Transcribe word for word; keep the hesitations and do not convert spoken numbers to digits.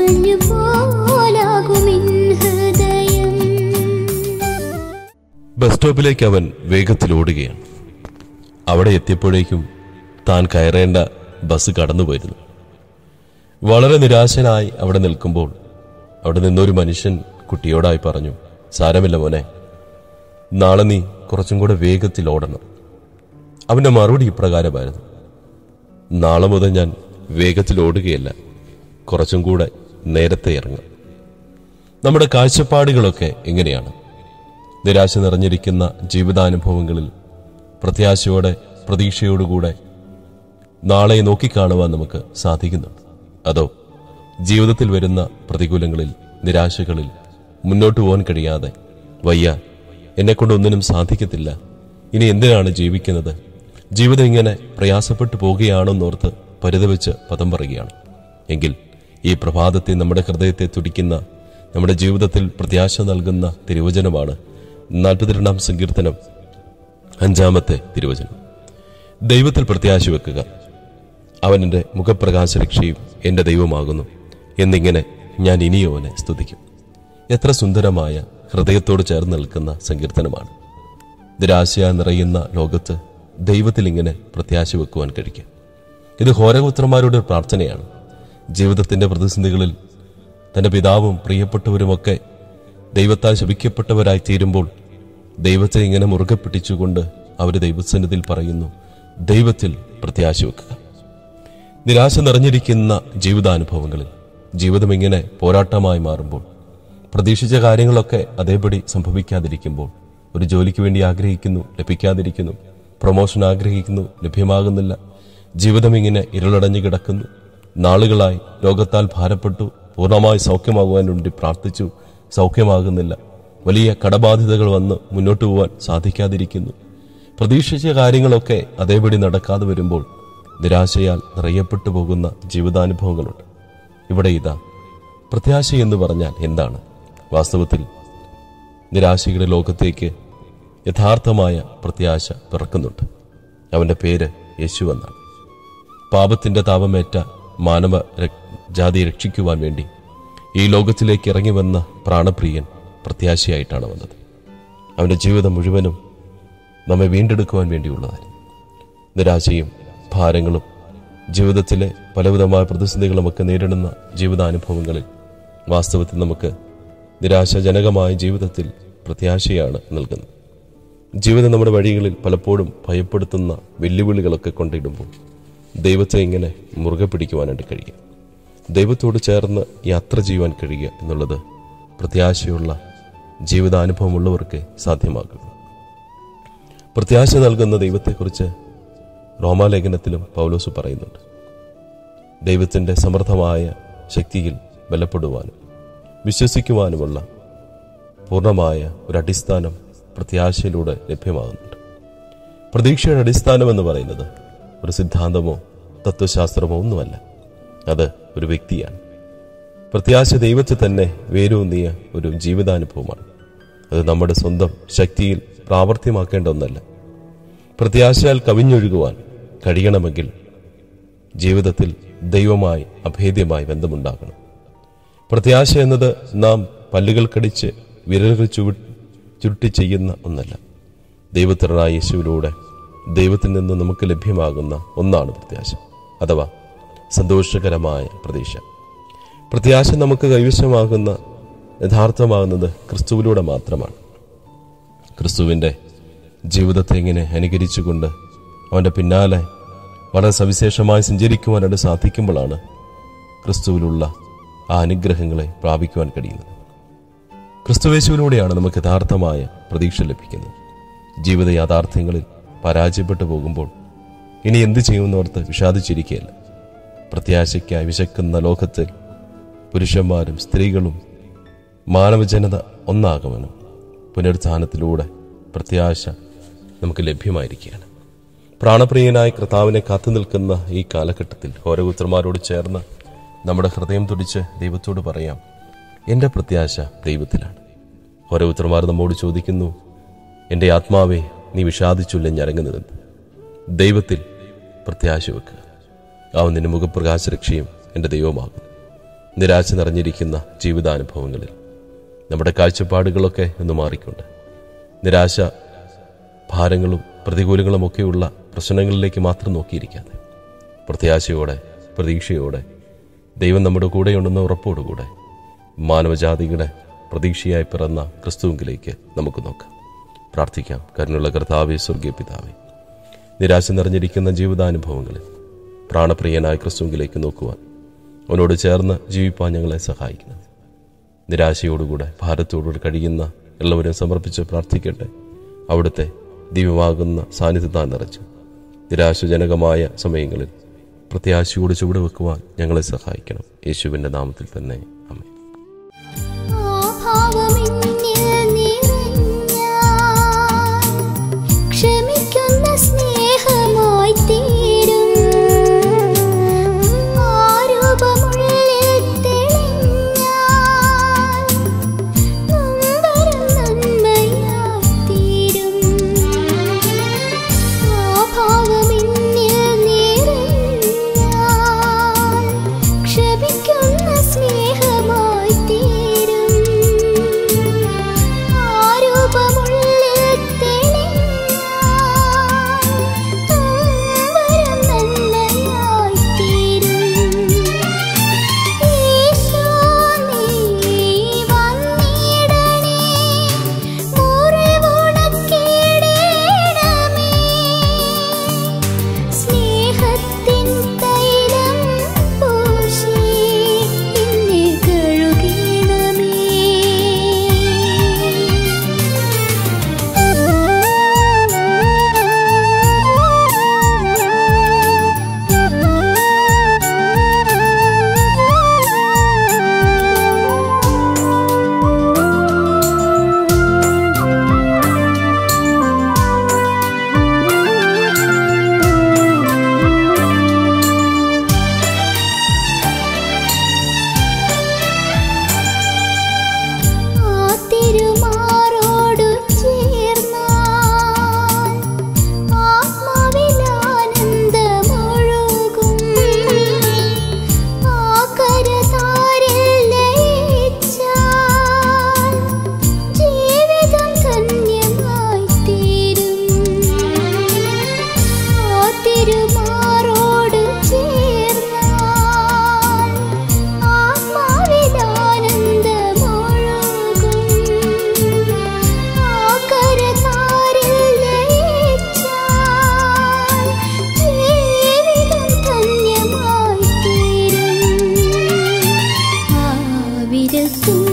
Bus സ്റ്റോപ്പിലേക്ക് അവൻ വേഗത്തിൽ ഓടുകയാണ്. അവിടെ എത്തിയപ്പോഴേക്കും താൻ കയറേണ്ട ബസ് കടന്നുപോയിരുന്നു. വളരെ നിരാശനായി അവിടെ നിൽക്കുമ്പോൾ അവിടെ നിന്നൊരു മനുഷ്യൻ കുട്ടിയോടായി പറഞ്ഞു, സാരമില്ല മോനെ, നാളെ നീ കുറച്ചും കൂടെ വേഗത്തിൽ ഓടണം. അവന്റെ മറുപടി ഇപ്രകാരമായിരുന്നു, നാളെ മുതൽ ഞാൻ വേഗത്തിൽ ഓടുകയല്ല, കുറച്ചും കൂടെ നേരത്തെ ഇറങ്ങാം. നമ്മുടെ കാഴ്ചപ്പാടുകളൊക്കെ എങ്ങനെയാണ്? നിരാശ നിറഞ്ഞിരിക്കുന്ന ജീവിതാനുഭവങ്ങളിൽ പ്രത്യാശയോടെ പ്രതീക്ഷയോടുകൂടെ നാളെ നോക്കിക്കാണുവാൻ നമുക്ക് സാധിക്കുന്നുണ്ട്. അതോ ജീവിതത്തിൽ വരുന്ന പ്രതികൂലങ്ങളിൽ നിരാശകളിൽ മുന്നോട്ട് പോകാൻ കഴിയാതെ വയ്യ, എന്നെക്കൊണ്ടൊന്നിനും സാധിക്കത്തില്ല, ഇനി എന്തിനാണ് ജീവിക്കുന്നത്, ജീവിതം ഇങ്ങനെ പ്രയാസപ്പെട്ടു പോകുകയാണെന്നോർത്ത് പരിതപിച്ച് പദം പറയുകയാണ് എങ്കിൽ ഈ പ്രഭാതത്തെ നമ്മുടെ ഹൃദയത്തെ തുടിക്കുന്ന, നമ്മുടെ ജീവിതത്തിൽ പ്രത്യാശ നൽകുന്ന തിരുവചനമാണ് നാൽപ്പത്തിരണ്ടാം സങ്കീർത്തനം അഞ്ചാമത്തെ തിരുവചനം. ദൈവത്തിൽ പ്രത്യാശ വെക്കുക, അവൻ എൻ്റെ മുഖപ്രകാശരക്ഷയും എൻ്റെ ദൈവമാകുന്നു എന്നിങ്ങനെ ഞാൻ ഇനിയോനെ സ്തുതിക്കും. എത്ര സുന്ദരമായ ഹൃദയത്തോട് ചേർന്ന് നിൽക്കുന്ന സങ്കീർത്തനമാണ്. നിരാശ നിറയുന്ന ലോകത്ത് ദൈവത്തിൽ ഇങ്ങനെ പ്രത്യാശ വെക്കുവാൻ കഴിയും. ഇത് ഹോരപുത്രന്മാരുടെ പ്രാർത്ഥനയാണ്. ജീവിതത്തിന്റെ പ്രതിസന്ധികളിൽ തന്റെ പിതാവും പ്രിയപ്പെട്ടവരുമൊക്കെ ദൈവത്താൽ ശപിക്കപ്പെട്ടവരായി തീരുമ്പോൾ ദൈവത്തെ ഇങ്ങനെ മുറുകെ പിടിച്ചുകൊണ്ട് അവർ ദൈവസന്നിധിയിൽ പറയുന്നു, ദൈവത്തിൽ പ്രത്യാശ വെക്കുക. നിരാശ നിറഞ്ഞിരിക്കുന്ന ജീവിതാനുഭവങ്ങളിൽ ജീവിതം ഇങ്ങനെ പോരാട്ടമായി മാറുമ്പോൾ, പ്രതീക്ഷിച്ച കാര്യങ്ങളൊക്കെ അതേപടി സംഭവിക്കാതിരിക്കുമ്പോൾ, ഒരു ജോലിക്ക് വേണ്ടി ആഗ്രഹിക്കുന്നു, ലഭിക്കാതിരിക്കുന്നു, പ്രൊമോഷൻ ആഗ്രഹിക്കുന്നു, ലഭ്യമാകുന്നില്ല, ജീവിതം ഇങ്ങനെ ഇരുളടഞ്ഞു കിടക്കുന്നു, നാളുകളായി രോഗത്താൽ ഭാരപ്പെട്ടു, പൂർണ്ണമായി സൗഖ്യമാകുവാൻ വേണ്ടി പ്രാർത്ഥിച്ചു, സൗഖ്യമാകുന്നില്ല, വലിയ കടബാധ്യതകൾ വന്ന് മുന്നോട്ട് പോകാൻ സാധിക്കാതിരിക്കുന്നു, പ്രതീക്ഷിച്ച കാര്യങ്ങളൊക്കെ അതേപടി നടക്കാതെ വരുമ്പോൾ നിരാശയാൽ നിറയപ്പെട്ടു പോകുന്ന ജീവിതാനുഭവങ്ങളുണ്ട്. ഇവിടെ ഇതാ പ്രത്യാശ എന്ന് പറഞ്ഞാൽ എന്താണ്? വാസ്തവത്തിൽ നിരാശയുടെ ലോകത്തേക്ക് യഥാർത്ഥമായ പ്രത്യാശ പിറക്കുന്നുണ്ട്. അവന്റെ പേര് യേശു എന്നാണ്. പാപത്തിന്റെ താപമേറ്റ മാനവ ജാതി രക്ഷിക്കുവാൻ വേണ്ടി ഈ ലോകത്തിലേക്ക് ഇറങ്ങി വന്ന പ്രാണപ്രിയൻ പ്രത്യാശയായിട്ടാണ് വന്നത്. അവന്റെ ജീവിതം മുഴുവനും നമ്മെ വീണ്ടെടുക്കുവാൻ വേണ്ടിയുള്ളതായിരുന്നു. നിരാശയും ഭാരങ്ങളും ജീവിതത്തിലെ പലവിധമായ പ്രതിസന്ധികളുമൊക്കെ നേരിടുന്ന ജീവിതാനുഭവങ്ങളിൽ വാസ്തവത്തിൽ നമുക്ക് നിരാശാജനകമായ ജീവിതത്തിൽ പ്രത്യാശയാണ് നൽകുന്നത്. ജീവിതം നമ്മുടെ വഴികളിൽ പലപ്പോഴും ഭയപ്പെടുത്തുന്ന വെല്ലുവിളികളൊക്കെ കൊണ്ടിടുമ്പോൾ ദൈവത്തെ ഇങ്ങനെ മുറുകെ പിടിക്കുവാനായിട്ട് കഴിയുക, ദൈവത്തോട് ചേർന്ന് യാത്ര ചെയ്യുവാൻ കഴിയുക എന്നുള്ളത് പ്രത്യാശയുള്ള ജീവിതാനുഭവമുള്ളവർക്ക് സാധ്യമാകും. പ്രത്യാശ നൽകുന്ന ദൈവത്തെക്കുറിച്ച് റോമാലേഖനത്തിലും പൗലോസ് പറയുന്നുണ്ട്. ദൈവത്തിൻ്റെ സമർത്ഥമായ ശക്തിയിൽ ബലപ്പെടുവാനും വിശ്വസിക്കുവാനുമുള്ള പൂർണ്ണമായ ഒരു അടിസ്ഥാനം പ്രത്യാശയിലൂടെ ലഭ്യമാകുന്നുണ്ട്. പ്രതീക്ഷയുടെ അടിസ്ഥാനം എന്ന് പറയുന്നത് ഒരു സിദ്ധാന്തമോ തത്വശാസ്ത്രമോ ഒന്നുമല്ല, അത് ഒരു വ്യക്തിയാണ്. പ്രത്യാശ ദൈവത്തിൽ തന്നെ വേരൂന്നിയ ഒരു ജീവിതാനുഭവമാണ്. അത് നമ്മുടെ സ്വന്തം ശക്തിയിൽ പ്രാവർത്തിയമാക്കേണ്ട ഒന്നല്ല. പ്രത്യാശയാൽ കവിഞ്ഞൊഴുകുവാൻ കഴിയണമെങ്കിൽ ജീവിതത്തിൽ ദൈവമായി അഭേദ്യമായി ബന്ധമുണ്ടാകണം. പ്രത്യാശ എന്നത് നാം പല്ലുകൾ കടിച്ച് വിരലുകൾ ചുവ ചുരുട്ടി ചെയ്യുന്ന ഒന്നല്ല. ദൈവത്തിനായ യേശുവിലൂടെ ദൈവത്തിൽ നിന്ന് നമുക്ക് ലഭ്യമാകുന്ന ഒന്നാണ് പ്രത്യാശ, അഥവാ സന്തോഷകരമായ പ്രതീക്ഷ. പ്രത്യാശ നമുക്ക് കൈവശമാകുന്ന യഥാർത്ഥമാകുന്നത് ക്രിസ്തുവിലൂടെ മാത്രമാണ്. ക്രിസ്തുവിൻ്റെ ജീവിതത്തെ ഇങ്ങനെ അനുകരിച്ചുകൊണ്ട് അവൻ്റെ പിന്നാലെ വളരെ സവിശേഷമായി സഞ്ചരിക്കുവാനായിട്ട് സാധിക്കുമ്പോഴാണ് ക്രിസ്തുവിലുള്ള ആ അനുഗ്രഹങ്ങളെ പ്രാപിക്കുവാൻ കഴിയുന്നത്. ക്രിസ്തുവേശുവിലൂടെയാണ് നമുക്ക് യഥാർത്ഥമായ പ്രതീക്ഷ ലഭിക്കുന്നത്. ജീവിത യാഥാർത്ഥ്യങ്ങളിൽ പരാജയപ്പെട്ടു പോകുമ്പോൾ ഇനി എന്ത് ചെയ്യുമെന്നോർത്ത് വിഷാദിച്ചിരിക്കുകയല്ല. പ്രത്യാശയ്ക്കായി വിശക്കുന്ന ലോകത്തിൽ പുരുഷന്മാരും സ്ത്രീകളും മാനവജനത ഒന്നാകുവാനും പുനരുത്ഥാനത്തിലൂടെ പ്രത്യാശ നമുക്ക് ലഭ്യമായിരിക്കുകയാണ്. പ്രാണപ്രിയനായ കർത്താവിനെ കാത്തു നിൽക്കുന്ന ഈ കാലഘട്ടത്തിൽ ഹോരപുത്രന്മാരോട് ചേർന്ന് നമ്മുടെ ഹൃദയം തുടിച്ച് ദൈവത്തോട് പറയാം, എൻ്റെ പ്രത്യാശ ദൈവത്തിലാണ്. ഹോരപുത്രന്മാർ നമ്മോട് ചോദിക്കുന്നു, എൻ്റെ ആത്മാവെ നീ വിഷാദിച്ചുല്ല ഞരങ്ങുന്നതെന്ന്. ദൈവത്തിൽ പ്രത്യാശ വെക്കുക. അവൻ നിന്റെ മുഖപ്രകാശരക്ഷയും എൻ്റെ ദൈവമാകുന്നു. നിരാശ നിറഞ്ഞിരിക്കുന്ന ജീവിതാനുഭവങ്ങളിൽ നമ്മുടെ കാഴ്ചപ്പാടുകളൊക്കെ ഒന്ന് മാറിക്കൊണ്ട് നിരാശ ഭാരങ്ങളും പ്രതികൂലങ്ങളുമൊക്കെയുള്ള പ്രശ്നങ്ങളിലേക്ക് മാത്രം നോക്കിയിരിക്കാതെ പ്രത്യാശയോടെ പ്രതീക്ഷയോടെ ദൈവം നമ്മുടെ കൂടെയുണ്ടെന്ന ഉറപ്പോടുകൂടെ മാനവജാതിയുടെ പ്രതീക്ഷയായി പിറന്ന ക്രിസ്തുവിലേക്ക് നമുക്ക് നോക്കാം. പ്രാർത്ഥിക്കാം. കരുണയുള്ള കർത്താവേ, സ്വർഗീയ പിതാവേ, നിരാശ നിറഞ്ഞിരിക്കുന്ന ജീവിതാനുഭവങ്ങളിൽ പ്രാണപ്രിയനായ ക്രിസ്തുവിലേക്ക് നോക്കുവാൻ അവനോട് ചേർന്ന് ജീവിപ്പാൻ ഞങ്ങളെ സഹായിക്കണം. നിരാശയോടുകൂടെ ഭാരത്തോടുകൂടെ കഴിയുന്ന എല്ലാവരും സമർപ്പിച്ച് പ്രാർത്ഥിക്കട്ടെ. അവിടുത്തെ ദിവ്യമാകുന്ന സാന്നിധ്യത്താൽ നിറച്ച് നിരാശജനകമായ സമയങ്ങളിൽ പ്രത്യാശയോട് ചുവട് വെക്കുവാൻ ഞങ്ങളെ സഹായിക്കണം. യേശുവിൻ്റെ നാമത്തിൽ തന്നെ ആമേൻ. ും